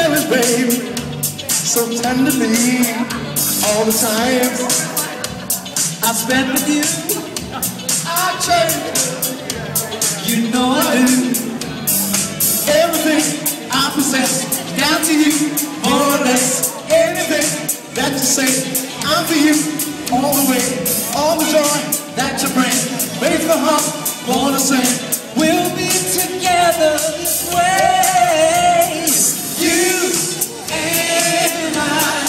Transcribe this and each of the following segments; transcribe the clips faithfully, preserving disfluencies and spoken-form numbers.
cherish, baby, so tenderly. All the time I spent with you, I cherish, you know I do. Everything I possess, down to you, more or less. Anything that you say, I'm for you, all the way, all the joy that you bring. Makes my heart wanna sing. We'll be together this way. You and I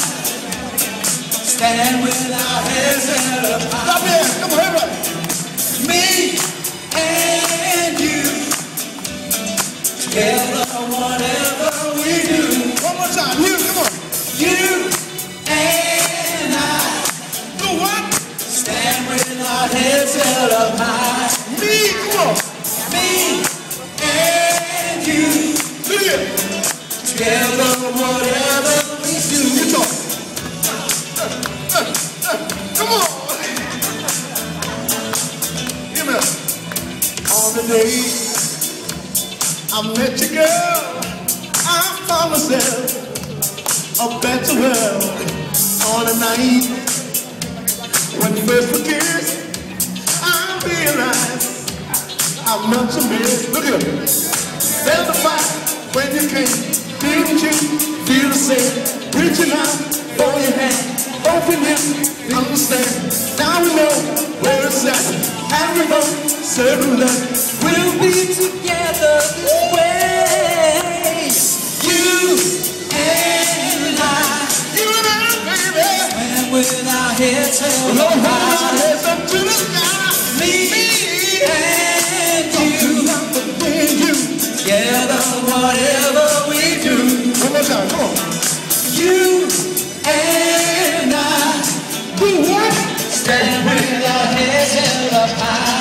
stand with our heads held up high. Stop here, come on, everybody. Me and you, together whatever we do. One more time, you, come on. You and I, do what? Stand with our heads held up high. Me, come on. Me and you, yeah. Together whatever we do. Get on. Uh, uh, uh, come on. Give me up. On the day I met you, girl, I found myself a better world. On a night when first we kissed, I realized how much I miss. Look at him. There's a fire when you came. Didn't you feel the same? Reaching out for your hand, open it, understand. Now we know where it's at. And we both certain that we'll be together this way. You and I, you and I, baby. And with our heads held up high, our heads up to the sky. Me, me and you, you, together whatever we do. One more time, come on. You and I, do what? Stand with our heads held up high.